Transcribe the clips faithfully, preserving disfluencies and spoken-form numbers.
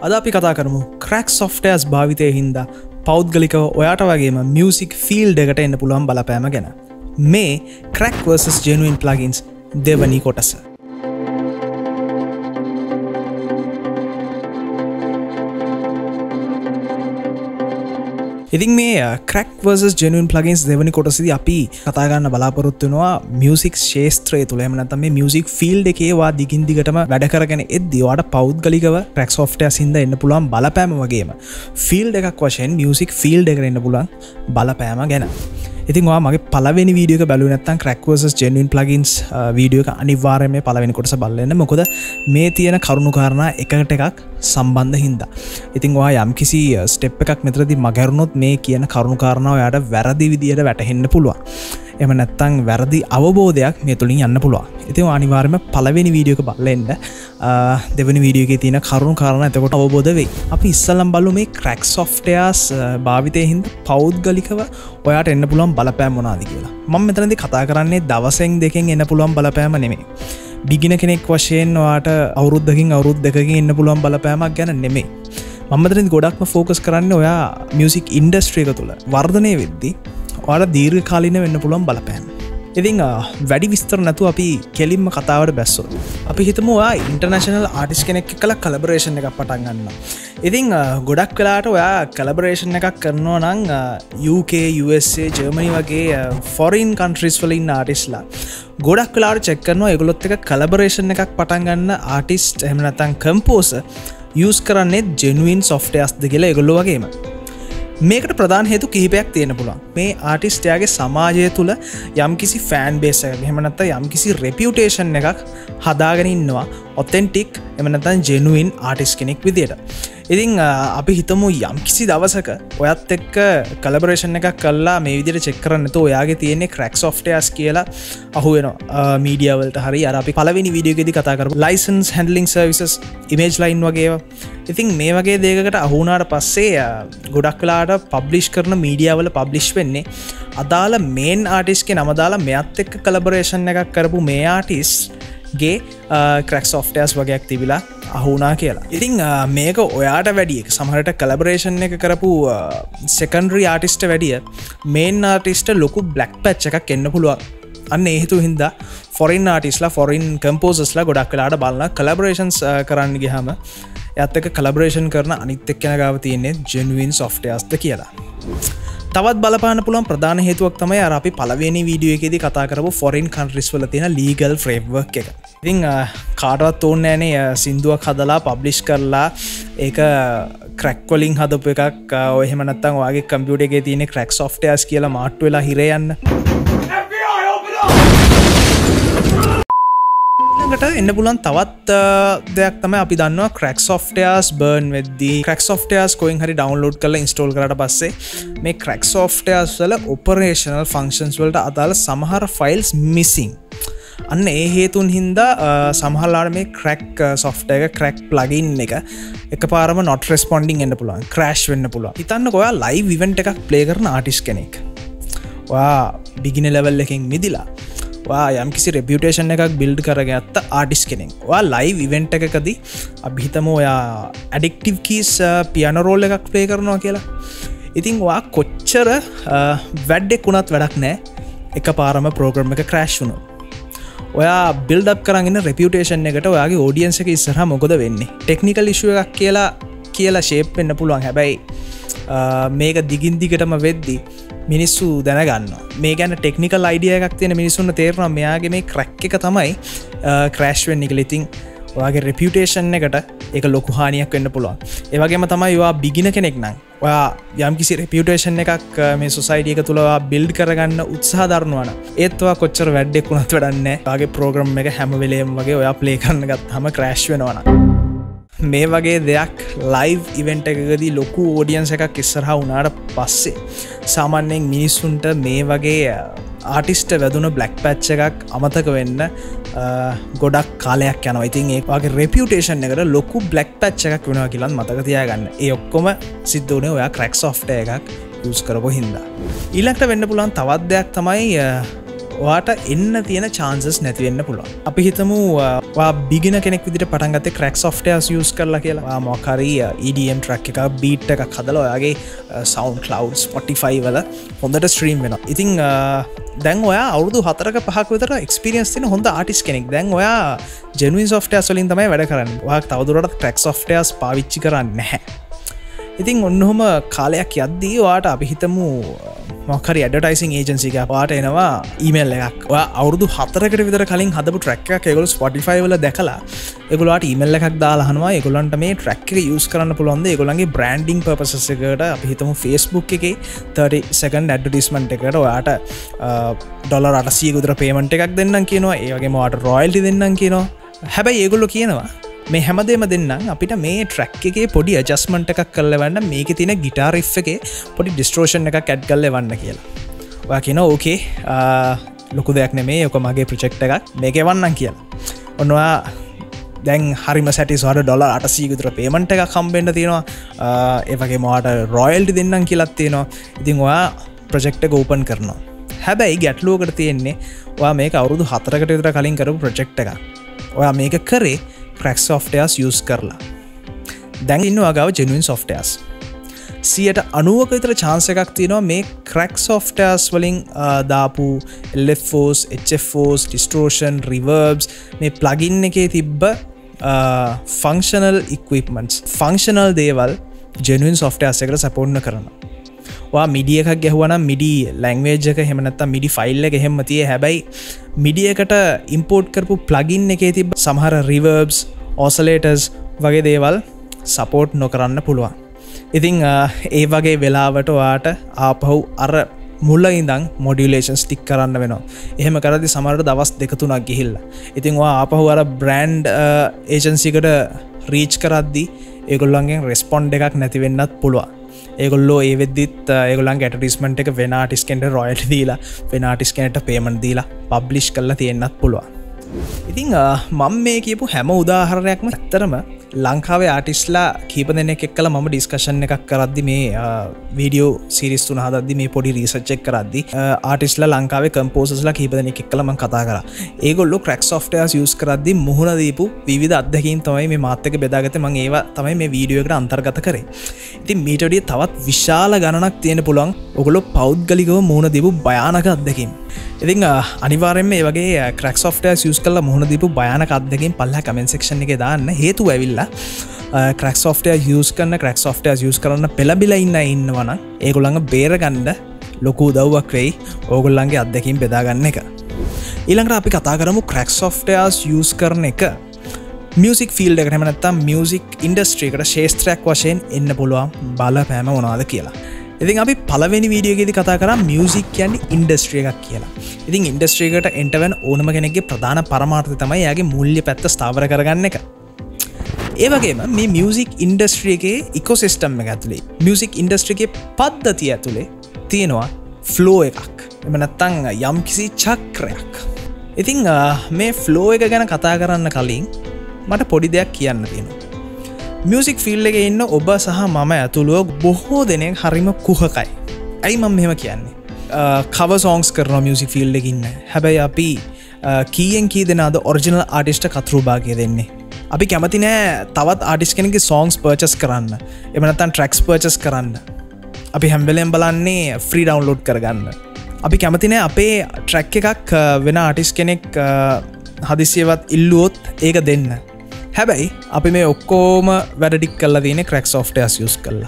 අද අපි කතා කරමු ක්‍රැක් සොෆ්ට්වෙයාර්ස් භාවිතය හින්දා පෞද්ගලිකව ඔයාට වගේම මියුසික් ෆීල්ඩ් එකට එන්න පුළුවන් බලපෑම ගැන. මේ ක්‍රැක් versus genuine plugins දෙවනි කොටස. ඉතින් මේ ක්‍රැක් versus genuine plugins දෙවනි කොටසදී අපි කතා ගන්න බලාපොරොත්තු වෙනවා මියුසික් ශාස්ත්‍රය තුල. එහෙම නැත්නම් මේ මියුසික් ෆීල්ඩ් එකේ වා දිගින් දිගටම වැඩ කරගෙන එද්දී ඔයාට පෞද්ගලිකව ක්‍රැක් සොෆ්ට්වෙයාර්ස් හින්දා එන්න පුළුවන් බලපෑම වගේම ෆීල්ඩ් එකක් වශයෙන් මියුසික් ෆීල්ඩ් එකට එන්න පුළුවන් බලපෑම ගැන. ඉතින් ඔයා මගේ පළවෙනි වීඩියෝ එක බැලුවේ නැත්නම් crack versus genuine plugins video එක අනිවාර්යයෙන්ම පළවෙනි කොටස බලන්න. මොකද මේ තියෙන කරුණු කාරණා එකකට එකක් සම්බන්ධ හින්දා. ඉතින් ඔයා යම්කිසි ස්ටෙප් එකක් මෙතනදී මගහැරුණොත් මේ කියන කරුණු කාරණා ඔයාට වැරදි විදියට වැටහෙන්න පුළුවන්. එහෙම නැත්නම් වැරදි අවබෝධයක් මේ තුලින් යන්න පුළුවන්. ඉතින් අනිවාර්යයෙන්ම පළවෙනි වීඩියෝ එක බලන්න. දෙවෙනි වීඩියෝ එකේ තියෙන කරුණු කාරණා එතකොට අවබෝධ වෙයි. අපි ඉස්සෙල්ලම බලමු මේ ක්‍රැක් සොෆ්ට්වෙයාර්ස් භාවිතයෙන් හින්දා පෞද්ගලිකව ඔයාට එන්න පුළුවන් බලපෑම් මොනවාද කියලා. මම මෙතනදී කතා කරන්නේ දවසෙන් දෙකෙන් එන්න පුළුවන් බලපෑම නෙමෙයි. බිගිනර් කෙනෙක් වශයෙන් ඔයාට අවුරුද්දකින් අවුරුදු දෙකකින් එන්න පුළුවන් බලපෑමක් ගැන නෙමෙයි. මම මෙතනදී ගොඩක්ම ફોකස් කරන්නේ ඔයා මියුසික් ඉන්ඩස්ට්‍රි එක තුල වර්ධනය වෙද්දී ඔයාලා දීර්ඝකාලීන වෙන්න පුළුවන් බලපෑම. ඉතින් වැඩි විස්තර නැතුව අපි කෙලින්ම කතාවට බැස්සොත් අපි හිතමු ඔයා ඉන්ටර්නැෂනල් ආටිස්ට් කෙනෙක් එක්කලා කොලැබොරේෂන් එකක් පටන් ගන්නවා. ඉතින් ගොඩක් වෙලාවට ඔයා කොලැබොරේෂන් එකක් කරනවා නම් U K U S A Germany වගේ ෆොරින් කන්ට්‍රීස් වල ඉන්න ආටිස්ට්ලා ගොඩක් වෙලාවට චෙක් කරනවා ඒගොල්ලොත් එක්ක කොලැබොරේෂන් එකක් පටන් ගන්න ආටිස්ට් එහෙම නැත්නම් කම්පෝසර් යූස් කරන්නේ ජෙනුයින් සොෆ්ට්වෙයාර්ස්ද කියලා ඒගොල්ලෝ වගේම. මේකට ප්‍රධාන හේතු කිහිපයක් තියෙන පුළුවන්. මේ ආටිස්ට් යාගේ සමාජය තුල යම්කිසි ෆෑන් බේස් එකක් එහෙම නැත්නම් යම්කිසි රෙපියුටේෂන් එකක් හදාගෙන ඉන්නවා ඔතෙන්ටික් එහෙම නැත්නම් ජෙනුයින් ආටිස්ට් කෙනෙක් විදියට. ඉතින් අපි හිතමු යම්කිසි දවසක ඔයත් එක්ක කොලැබොරේෂන් එකක් කළා මේ විදියට චෙක් කරන්න නැතුව ඔයාගේ තියෙන්නේ ක්‍රැක් සොෆ්ට්වෙයාර්ස් කියලා අහු වෙනවා මීඩියා වලට. හරි අර අපි පළවෙනි වීඩියෝ එකේදී කතා කරපු license handling services image line වගේ ඒවා. ඉතින් මේ වගේ දෙයකට අහු වුණාට පස්සේ ගොඩක් වෙලාවට පබ්ලිෂ් කරන මීඩියා වල පබ්ලිෂ් වෙන්නේ අදාළ මේන් ආටිස්ට් ගේ නම දාලා මෙයත් එක්ක කොලැබොරේෂන් එකක් කරපු මේ ආටිස්ට් ගේ ක්‍රැක් සොෆ්ට්වෙයාර්ස් වගේක් තිබිලා අහුණා කියලා. ඉතින් මේක ඔයාට වැඩි එක සමහරට කොලැබොරේෂන් එක කරපු සෙකන්ඩරි ආටිස්ට් වැඩිය මේන් ආටිස්ට් ලොකු බ්ලැක් පැච් එකක් එන්න පුළුවන්. අන්න ඒ හේතුව හින්දා ෆොරින් ආටිස්ට්ලා ෆොරින් කම්පෝසර්ස්ලා ගොඩක් වෙලාට බලන කොලැබොරේෂන්ස් කරන්න ගියාම එයාත් එක්ක කොලැබොරේෂන් කරන අනිත් එක්කෙනා ගාව තියෙන්නේ ජෙනුයින් සොෆ්ට්වෙයාර්ස්ද කියලා. තවත් බලපාන්න පුළුවන් ප්‍රධාන හේතුවක් තමයි අර අපි පළවෙනි වීඩියෝ එකේදී කතා කරපු ෆොරින් කන්ට්‍රීස් වල තියෙන ලීගල් ෆ්‍රේම්වර්ක් එක. ඉතින් කාටවත් ඕනේ නැනේ සින්දුවක් හදලා පබ්ලිෂ් කරලා ඒක ක්‍රැක් වලින් හදපු එකක් ඔය එහෙම නැත්නම් ඔයාගේ කම්පියුටර් එකේ තියෙන ක්‍රැක් සොෆ්ට්වෙයාර්ස් කියලා මාට්ටු වෙලා හිරේ යන්න. එන්න පුළුවන් තවත් දෙයක් තමයි අපි දන්නවා ක්‍රැක් සොෆ්ට්වෙයාර්ස් බර්න් වෙද්දී ක්‍රැක් සොෆ්ට්වෙයාර්ස් කොහෙන් හරි ඩවුන්ලෝඩ් කරලා ඉන්ස්ටෝල් කරාට පස්සේ මේ ක්‍රැක් සොෆ්ට්වෙයාර්ස් වල ඔපරේෂනල් ෆන්ක්ෂන්ස් වලට අදාළ සමහර ෆයිල්ස් මිසින්. අන්න ඒ හේතුන් හින්දා සමහරලාට මේ ක්‍රැක් සොෆ්ට්වෙයාර් එක ක්‍රැක් ප්ලගින් එක එකපාරම not responding වෙන්න පුළුවන් ක්‍රෑෂ් වෙන්න පුළුවන්. හිතන්නකෝ ඔයා ලයිව් ඉවෙන්ට් එකක් ප්ලේ කරන ආටිස්ට් කෙනෙක්. ඔයා බිගිනර් ලෙවල් එකකින් මිදිලා වා යම්කිසි රෙපියුටේෂන් එකක් බිල්ඩ් කරගත්ත ආටිස්ට් කෙනෙක්. ඔයා ලයිව් ඉවෙන්ට් එකකදී අපි හිතමු ඔයා ඇඩික්ටිව් කීස් පියානෝ රෝල් එකක් ප්ලේ කරනවා කියලා. ඉතින් ඔයා කොච්චර වැඩක් වුණත් වැඩක් නැහැ එකපාරම ප්‍රෝග්‍රෑම් එක ක්‍රෑෂ් වුණොත්. ඔයා බිල්ඩ් අප් කරන් ඉන්න රෙපියුටේෂන් එකට ඔයාගේ ඔඩියන්ස් එක ඉස්සරහා මොකද වෙන්නේ? ටෙක්නිකල් ඉෂුව එකක් කියලා කියලා ෂේප් වෙන්න පුළුවන්. හැබැයි මේක දිගින් දිගටම වෙද්දී මිනිස්සු දැනගන්නවා මේ ගැන ටෙක්නිකල් අයිඩියා එකක් තියෙන මිනිස්සුන්ට තේරෙනවා මෙයාගේ මේ ක්‍රැක් එක තමයි ක්‍රෑෂ් වෙන්නේ කියලා. ඉතින් ඔයාගේ රෙපියුටේෂන් එකට ඒක ලොකු හානියක් වෙන්න පුළුවන්. ඒ වගේම තමයි ඔයා බිගිනර් කෙනෙක් නම් ඔයා යම්කිසි රෙපියුටේෂන් එකක් මේ සොසයිටි එක තුල ඔයා බිල්ඩ් කරගන්න උත්සාහ දරනවා නම් ඒත් ඔයා කොච්චර වැඩක් වුණත් වැඩක් නැහැ. ඔයාගේ ප්‍රෝග්‍රෑම් එක හැම වෙලේම වගේ ඔයා ප්ලේ කරන්න ගත්තාම ක්‍රෑෂ් වෙනවා නම් මේ වගේ දෙයක් ලයිව් ඉවෙන්ට් එකකදී ලොකු ඔඩියන්ස් එකක් ඉස්සරහා වුණාට පස්සේ සාමාන්‍යයෙන් මිනිස්සුන්ට මේ වගේ ආටිස්ට් වැදුන බ්ලැක් පැච් එකක් අමතක වෙන්න ගොඩක් කාලයක් යනවා. ඉතින් ඒ වගේ රෙපියුටේෂන් එකට ලොකු බ්ලැක් පැච් එකක් වෙනවා කියලා මතක තියාගන්න. ඒ ඔක්කොම සිද්ධ වුණේ ඔයා ක්‍රැක් සොෆ්ට්වෙයාර් එකක් යූස් කරපු හින්දා. ඊළඟට වෙන්න පුළුවන් තවත් දෙයක් තමයි ඔයාට එන්න තියෙන chances නැති වෙන්න පුළුවන්. අපි හිතමු බිගින කෙනෙක් විදිහට පටන් ගත්තේ ක්‍රැක් සොෆ්ට්වෙයාර්ස් යූස් කරලා කියලා. මොකක් හරි E D M ට්‍රැක් එකක් බීට් එකක් හදලා ඔයාගේ SoundCloud Spotify වල හොඳට ස්ට්‍රීම් වෙනවා. ඉතින් දැන් ඔයා අවුරුදු හතරක පහක විතර එක්ස්පීරියන්ස් තියෙන හොඳ ආටිස්ට් කෙනෙක්. දැන් ඔයා ජෙනුයින් සොෆ්ට්වෙයාර්ස් වලින් තමයි වැඩ කරන්නේ. ඔයා තවදුරටත් ක්‍රැක් සොෆ්ට්වෙයාර්ස් පාවිච්චි කරන්නේ නැහැ. ඉතින් ඔන්නොහම කාලයක් යද්දී ඔයාට අපි හිතමු මොකක් හරි ඇඩ්වර්ටයිසිං ඒජන්සි එකක් ඔයාට එනවා ඊමේල් එකක්. ඔයා අවුරුදු හතරකට විතර කලින් හදපු ට්‍රැක් එකක් ඒගොල්ලෝ Spotify වල දැකලා ඒගොල්ලෝට ඊමේල් එකක් දාලා අහනවා ඒගොල්ලන්ට මේ ට්‍රැක් එක යූස් කරන්න පුළුවන්ද ඒගොල්ලන්ගේ බ්‍රෑන්ඩින් පර්පසස් එකකට අපි හිතමු Facebook එකේ thirty second ඇඩ්වර්ටයිස්මන්ට් එකකට ඔයාට ඩොලර් අටසියක විතර පේමන්ට් එකක් දෙන්නම් කියනවා. ඒ වගේම ඔයාට රොයල්ටි දෙන්නම් කියනවා. හැබැයි ඒගොල්ලෝ කියනවා මේ හැමදේම දෙන්නම් අපිට මේ ට්‍රැක් එකේ පොඩි ඇඩ්ජස්ට්මන්ට් එකක් කරලා එවන්න මේකේ තියෙන ගිටාර් රිෆ් එකේ පොඩි ඩිස්ටෝෂන් එකක් ඇඩ් කරලා එවන්න කියලා. ඔයා කියනවා ඕකේ ලොකු දෙයක් නෙමෙයි ඔක මගේ ප්‍රොජෙක්ට් එකක් මේක එවන්නම් කියලා. ඔන්න ඔයා දැන් හරිම සැටිස් ඔයාට ඩොලර් අටසියක විතර පේමන්ට් එකක් හම්බෙන්න තියෙනවා. ඒ වගේම ඔයාට රොයල්ටි දෙන්නම් කියලාත් තියෙනවා. ඉතින් ඔයා ප්‍රොජෙක්ට් එක ඕපන් කරනවා. හැබැයි ගැටලුවකට තියෙන්නේ ඔයා මේක අවුරුදු හතරකට විතර කලින් කරපු ප්‍රොජෙක්ට් එකක්. ඔයා මේක කරේ ක්‍රැක් සොෆ්ට්වෙයාර්ස් යූස් කරලා. දැන් ඉන්නවා ගාව ජෙනුයින් සොෆ්ට්වෙයාර්ස්. සියයට අනූවක විතර chance එකක් තියෙනවා මේ ක්‍රැක් සොෆ්ට්වෙයාර්ස් වලින් දාපු L F Os, H F Os, distortion, reverbs මේ plugin එකේ තිබ්බ functional equipments, functional දේවල් ජෙනුයින් සොෆ්ට්වෙයාර්ස් එකට සපෝට් කරනවා. ඔයා MIDI එකක් ගැහුවා නම් MIDI language එක එහෙම නැත්නම් MIDI file එක එහෙම තියෙයි. හැබැයි MIDI එකට import කරපු plugin එකේ තිබ්බ සමහර reverbs, oscillators වගේ දේවල් support නොකරන්න පුළුවන්. ඉතින් ඒ වගේ වෙලාවට ඔයාට ආපහු අර මුල ඉඳන් modulation stick කරන්න වෙනවා. එහෙම කරද්දි සමහරට දවස් දෙක තුනක් ගිහිල්ලා. ඉතින් ඔයා ආපහු අර brand agency එකට reach කරද්දි ඒගොල්ලන්ගෙන් respond එකක් නැති වෙන්නත් පුළුවන්. ඒගොල්ලෝ ඒ වෙද්දිත් ඒගොල්ලන්ගේ ඇඩ්වර්ටයිස්මන්ට් එක වෙන ආටිස්ට් කෙනෙක්ට රොයල්ටි දීලා වෙන ආටිස්ට් කෙනෙක්ට පේමන්ට් දීලා පබ්ලිෂ් කරලා තියෙන්නත් පුළුවන්. ඉතින් මම මේ කියපු හැම උදාහරණයක්ම ඇත්තරම ලංකාවේ ආටිස්ට්ලා කීප දෙනෙක් එක්කලා මම ඩිස්කෂන් එකක් කරද්දි මේ වීඩියෝ සීරීස් තුන හදද්දි මේ පොඩි රිසර්ච් එක කරද්දි ආටිස්ට්ලා ලංකාවේ කම්පෝසර්ස්ලා කීප දෙනෙක් එක්කලා මම කතා කරා. ඒගොල්ලෝ ක්‍රැක් සොෆ්ට්වෙයාර්ස් යූස් කරද්දි මුහුණ දීපු විවිධ අත්දැකීම් තමයි මේ මාත් එක්ක බෙදාගත්තේ. මම ඒවා තමයි මේ වීඩියෝ එකට අන්තර්ගත කරේ. ඉතින් මීට වඩා තවත් විශාල ගණනක් තියෙන පුළුවන් ඔයගොල්ලෝ පෞද්ගලිකව මුහුණ දීපු භයානක අත්දැකීම්. ඉතින් අනිවාර්යෙන්ම මේ වගේ ක්‍රැක් සොෆ්ට්වෙයාර්ස් යූස් කරලා මුහුණ දීපු භයානක අත්දැකීම් පල්ලෙහා කමෙන්ට් සෙක්ෂන් එකේ දාන්න. හේතුව ඇවිල්ලා ක්‍රැක් සොෆ්ට්වෙයාර් යූස් කරන ක්‍රැක් සොෆ්ට්වෙයාර් යූස් කරන්න පෙළඹිලා ඉන්න අය ඉන්නවා නම් ඒගොල්ලන්ව බේරගන්න ලොකු උදව්වක් වෙයි ඕගොල්ලන්ගේ අත්දැකීම් බෙදා ගන්න එක. ඊළඟට අපි කතා කරමු ක්‍රැක් සොෆ්ට්වෙයාර්ස් යූස් කරන එක මියුසික් ෆීල්ඩ් එකට එහෙම නැත්නම් මියුසික් ඉන්ඩස්ට්‍රි එකට ශාස්ත්‍රයක් වශයෙන් එන්න පුළුවන් බලපෑම මොනවද කියලා. ඉතින් අපි පළවෙනි වීඩියෝ එකේදී කතා කරා මියුසික් කියන්නේ ඉන්ඩස්ට්‍රි එකක් කියලා. ඉතින් ඉන්ඩස්ට්‍රි එකට එන්ටර් වෙන ඕනම කෙනෙක්ගේ ප්‍රධාන පරමාර්ථය තමයි එයාගේ මූල්‍ය පැත්ත ස්ථාවර කරගන්න එක. ඒ වගේම මේ මියුසික් ඉන්ඩස්ට්‍රි එකේ ඉකෝසිස්ටම් එක ඇතුලේ මියුසික් ඉන්ඩස්ට්‍රි එකේ පද්ධතිය ඇතුලේ තියෙනවා ෆ්ලෝ එකක්. එහෙම නැත්නම් යම්කිසි චක්‍රයක්. ඉතින් මේ ෆ්ලෝ එක ගැන කතා කරන්න කලින් මට පොඩි දෙයක් කියන්න තියෙනවා. මියුසික් ෆීල්ඩ් එකේ ඉන්න ඔබ සහ මම ඇතුළුව බොහෝ දෙනෙක් හරිම කුහකයි. ඇයි මම මෙහෙම කියන්නේ? කවර් සොන්ග්ස් කරනවා මියුසික් ෆීල්ඩ් එකේ ඉන්න. හැබැයි අපි කීයෙන් කී දෙනාද ඔරිජිනල් ආටිස්ට් කතරු භාගය දෙන්නේ? අපි කැමති නෑ තවත් ආටිස්ට් කෙනෙක්ගේ සොන්ග්ස් පර්චේස් කරන්න. එහෙම නැත්නම් ට්‍රැක්ස් පර්චේස් කරන්න. අපි හැම වෙලෙම බලන්නේ ෆ්‍රී ඩවුන්ලෝඩ් කරගන්න. අපි කැමති නෑ අපේ ට්‍රැක් එකක් වෙන ආටිස්ට් කෙනෙක් හදිසියවත් ඉල්ලුවොත් ඒක දෙන්න. හැබැයි අපි මේ ඔක්කොම වැඩ ටික කරලා තියෙන්නේ ක්‍රැක් සොෆ්ට්වෙයාර්ස් යූස් කරලා.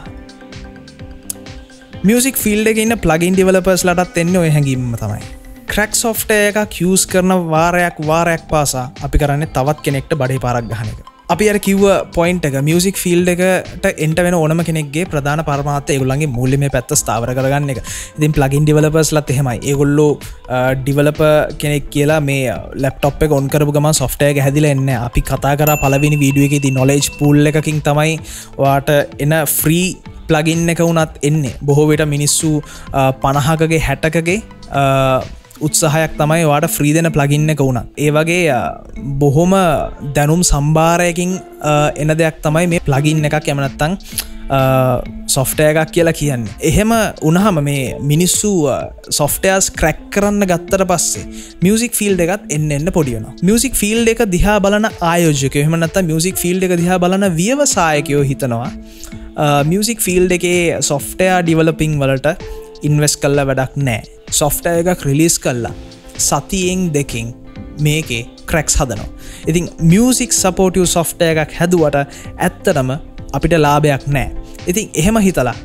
මියුසික් ෆීල්ඩ් එකේ ඉන්න ප්ලගින් ඩෙවලොපර්ස්ලාටත් එන්නේ ඔය හැඟීමම තමයි. ක්‍රැක් සොෆ්ට්වෙයාර් එකක් යූස් කරන වාරයක් වාරයක් පාසා අපි කරන්නේ තවත් කෙනෙක්ට බඩේ පාරක් ගහන එක. අපි අර කිව්ව පොයින්ට් එක මියුසික් ෆීල්ඩ් එකට එන්ටර් වෙන ඕනම කෙනෙක්ගේ ප්‍රධාන පරමාර්ථය ඒගොල්ලන්ගේ මූල්‍යමය පැත්ත ස්ථාවර කරගන්න එක. ඉතින් ප්ලගින් ඩෙවලොපර්ස්ලාත් එහෙමයි. ඒගොල්ලෝ ඩෙවලොපර් කෙනෙක් කියලා මේ ලැප්ටොප් එක ඔන් කරපු ගමන් සොෆ්ට්වෙයාර් එක හැදිලා එන්නේ. අපි කතා කරා පළවෙනි වීඩියෝ එකේදී knowledge pool එකකින් තමයි ඔයාට එන ෆ්‍රී ප්ලගින් එක උනත් එන්නේ. බොහෝ විට මිනිස්සු පනහකගේ හැටකගේ උත්සාහයක් තමයි ඔයාට ෆ්‍රී දෙන ප්ලගින් එක උනත්. ඒ වගේ බොහොම දැනුම් සම්භාරයකින් එන දෙයක් තමයි මේ ප්ලගින් එකක්. එහෙම නැත්නම් සොෆ්ටය එකක් කියලා කියන්න. එහෙම උනහම මේ මිනිස්සු සොෆ්ටයර්ස් ක්‍රැක් කරන්න ගත්තට පස්සේ මියසික් ෆිල්ඩ් එකත් එන්න එන්න පොඩියනවා. මියසික් ෆිල්ඩ් එක දිහා බලන ආයෝජකයෝ එහෙම නැත්නම් මියසික් ෆිල්ඩ් එක දිහා බලන ව්‍යවසායකයෝ හිතනවා මියසික් ෆිල්ඩ් එකේ සොෆ්ටවෙයාර් ඩෙවලොපින් වලට ඉන්වෙස්ට් කරලා වැඩක් නැහැ. සොෆ්ටවෙයාර් එකක් රිලීස් කළා සතියෙන් දෙකකින් මේකේ ක්‍රැක්ස් හදනවා. ඉතින් මියසික් සපෝටිව් සොෆ්ටවෙයාර් එකක් හැදුවට ඇත්තටම අපිට ලාභයක් නැහැ. ඉතින් එහෙම හිතලා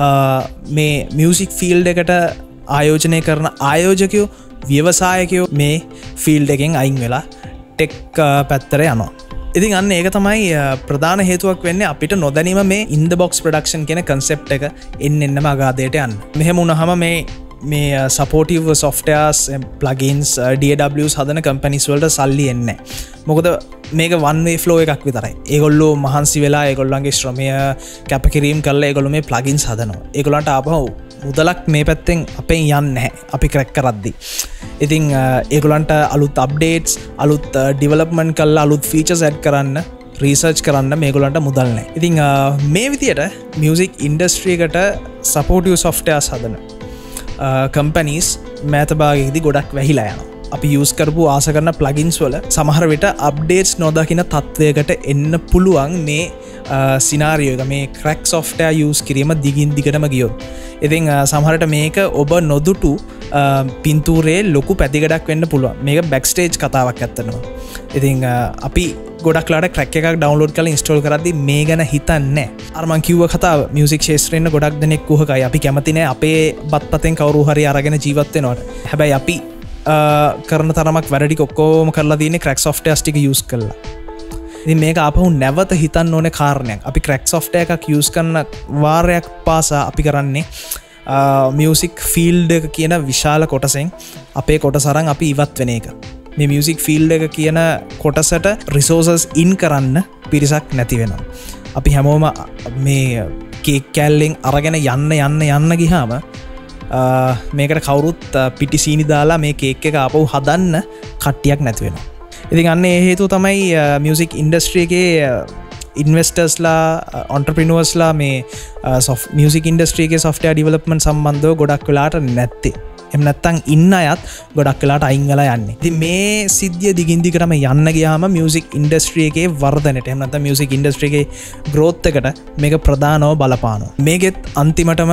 මේ මියසික් ෆිල්ඩ් එකට ආයෝජනය කරන ආයෝජකයෝ ව්‍යවසායකයෝ මේ ෆිල්ඩ් එකෙන් අයින් වෙලා ටෙක් පැත්තට යනවා. ඉතින් අන්න ඒක තමයි ප්‍රධාන හේතුවක් වෙන්නේ අපිට නොදැනීම මේ ඉන් ද බොක්ස් ප්‍රොඩක්ෂන් කියන කන්සෙප්ට් එක එන්න එන්නම අගාධයට යන්න. මෙහෙම වුණාම මේ මේ සපෝටිව් සොෆ්ටවෙයාර්ස් ප්ලගින්ස් ඩී ඒ ඩබ්ලිව්ස් හදන කම්පැනිස් වලට සල්ලි එන්නේ නැහැ. මොකද මේක වන් වේ ෆ්ලෝ එකක් විතරයි. ඒගොල්ලෝ මහන්සි වෙලා ඒගොල්ලන්ගේ ශ්‍රමය කැපකිරීම කරලා ඒගොල්ලෝ මේ ප්ලගින්ස් හදනවා. ඒගොල්ලන්ට ආපහු මුදලක් මේ පැත්තෙන් අපෙන් යන්නේ නැහැ. අපි ක්‍රැක් කරද්දි. ඉතින් ඒගොල්ලන්ට අලුත් අප්ඩේට්ස් අලුත් ඩෙවලොප්මන්ට් කරලා අලුත් ෆීචර්ස් ඇඩ් කරන්න රිසර්ච් කරන්න මේගොල්ලන්ට මුදල් නැහැ. ඉතින් මේ විදියට මියුසික් ඉන්ඩස්ට්‍රි එකට සපෝටිව් සොෆ්ටවෙයාර්ස් හදන කම්පැනිස් මෑත භාගයේදී ගොඩක් වැහිලා යනවා. අපි යූස් කරපු ආස කරන ප්ලගින්ස් වල සමහර විට අප්ඩේට්ස් නොදකින තත්වයකට එන්න පුළුවන් මේ සිනාරියෝ එක. මේ ක්‍රැක් සොෆ්ටවෙයාර් යූස් කිරීම දිගින් දිගටම ගියොත්. ඉතින් සමහරට මේක ඔබ නොදුටු පින්තූරේ ලොකු පැතිකඩක් වෙන්න පුළුවන්. මේක බැක්ස්ටේජ් කතාවක් ඇත්තටම. ඉතින් අපි ගොඩක්ලාට ක්‍රැක් එකක් ඩවුන්ලෝඩ් කරලා ඉන්ස්ටෝල් කරද්දි මේ ගැන හිතන්නේ නැහැ. අර මං කිව්ව කතාව මියුසික් ක්ෂේත්‍රේ ඉන්න ගොඩක් දෙනෙක් කුහකයි. අපි කැමති නැහැ අපේ බත්පතෙන් කවුරු හරි අරගෙන ජීවත් වෙනවට. හැබැයි අපි කරන තරමක් වැඩ ටික ඔක්කොම කරලා තියෙන්නේ ක්‍රැක් සොෆ්ටවෙයාර්ස් ටික යූස් කරලා. ඉතින් මේක ආපහු නැවත හිතන්න ඕනේ කාරණයක්. අපි ක්‍රැක් සොෆ්ටවෙයාර් එකක් යූස් කරන වාරයක් පාසා අපි කරන්නේ මියුසික් ෆීල්ඩ් එක කියන විශාල කොටසෙන් අපේ කොටස අරන් අපි ඉවත් වෙන එක. මේ මියුසික් ෆීල්ඩ් එක කියන කොටසට රිසෝසස් ඉන් කරන්න පිරිසක් නැති වෙනවා. අපි හැමෝම මේ කේක් කෑල්ලෙන් අරගෙන යන්න යන්න යන්න ගියාම මේකට කවුරුත් පිටි සීනි දාලා මේ කේක් එක ආපහු හදන්න කට්ටියක් නැති වෙනවා. ඉතින් අන්න ඒ හේතුව තමයි මියුසික් ඉන්ඩස්ට්‍රි එකේ ඉන්වෙස්ටර්ස්ලා ඔන්ටර්ප්‍රිනර්ස්ලා මේ මියුසික් ඉන්ඩස්ට්‍රි එකේ සොෆ්ටවෙයාර් ඩෙවලොප්මන්ට් සම්බන්ධව ගොඩක් වෙලාට නැත්තේ. එහෙම නැත්නම් ඉන්න අයත් ගොඩක් වෙලාට අයින් වෙලා යන්නේ. ඉතින් මේ සිද්ධිය දිගින් දිගටම යන්න ගියාම මියුසික් ඉන්ඩස්ට්‍රි එකේ වර්ධනයට එහෙම නැත්නම් මියුසික් ඉන්ඩස්ට්‍රි එකේ growth එකට මේක ප්‍රධානව බලපානවා. මේකෙත් අන්තිමටම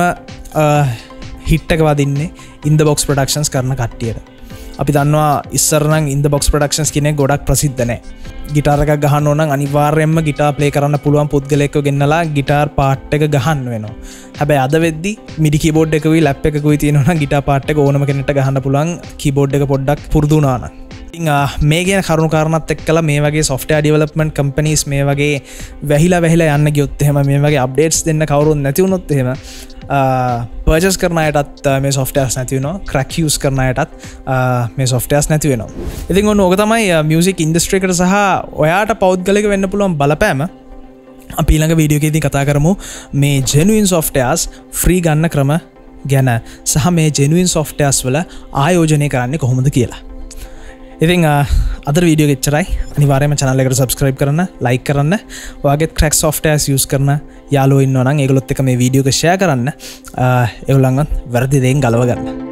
හිට් එක වදින්නේ ඉන් ද බොක්ස් ප්‍රොඩක්ෂන්ස් කරන කට්ටියට. අපි දන්නවා ඉස්සර නම් ඉන් ද බොක්ස් ප්‍රොඩක්ෂන්ස් කියන්නේ ගොඩක් ප්‍රසිද්ධ නැහැ. ගිටාර එකක් ගහන්න ඕන නම් අනිවාර්යයෙන්ම ගිටාර් ප්ලේ කරන්න පුළුවන් පුද්ගලයෙක්ව ගෙන්නලා ගිටාර් පාර්ට් එක ගහන්න වෙනවා. හැබැයි අද වෙද්දි මිඩි කීබෝඩ් එකකුයි ලැප් එකකුයි තියෙනවා නම් ගිටාර් පාර්ට් එක ඕනම කෙනෙක්ට ගහන්න පුළුවන් කීබෝඩ් එක පොඩ්ඩක් පුරුදු වුණා නම්. ඉතින් මේ කියන කරුණු කාරණාත් එක්කලා මේ වගේ සොෆ්ටවෙයාර් ඩෙවලොප්මන්ට් කම්පැනිස් මේ වගේ වැහිලා වැහිලා යන්න ගියොත් එහෙම මේ වගේ අප්ඩේට්ස් දෙන්න කවුරුත් නැති වුණොත් එහෙම පර්චස් කරන අයටත් මේ සොෆ්ටවෙයාර්ස් නැති වෙනවා. ක්‍රැක් යූස් කරන අයටත් මේ සොෆ්ටවෙයාර්ස් නැති වෙනවා. ඉතින් ඔන්න ඕක තමයි මියුසික් ඉන්ඩස්ට්‍රි එකට සහ ඔයාට පෞද්ගලික වෙන්න පුළුවන් බලපෑම අපි ඊළඟ වීඩියෝ එකේදී කතා කරමු මේ ජෙනුයින් සොෆ්ටවෙයාර්ස් ෆ්‍රී ගන්න ක්‍රම ගැන සහ මේ ජෙනුයින් සොෆ්ටවෙයාර්ස් වල ආයෝජනය කරන්නේ කොහොමද කියලා. ඉතින් අද වීඩියෝ එක එච්චරයි. අනිවාර්යයෙන්ම channel එකට subscribe කරන්න, like කරන්න. ඔයාගෙත් ක්‍රැක් සොෆ්ටවෙයාර්ස් use කරන යාළුවෝ ඉන්නවා නම් ඒගොල්ලොත් එක්ක මේ වීඩියෝ එක share කරන්න. ඒගොල්ලන්වත් වැරදි දෙයින් ගලව ගන්න.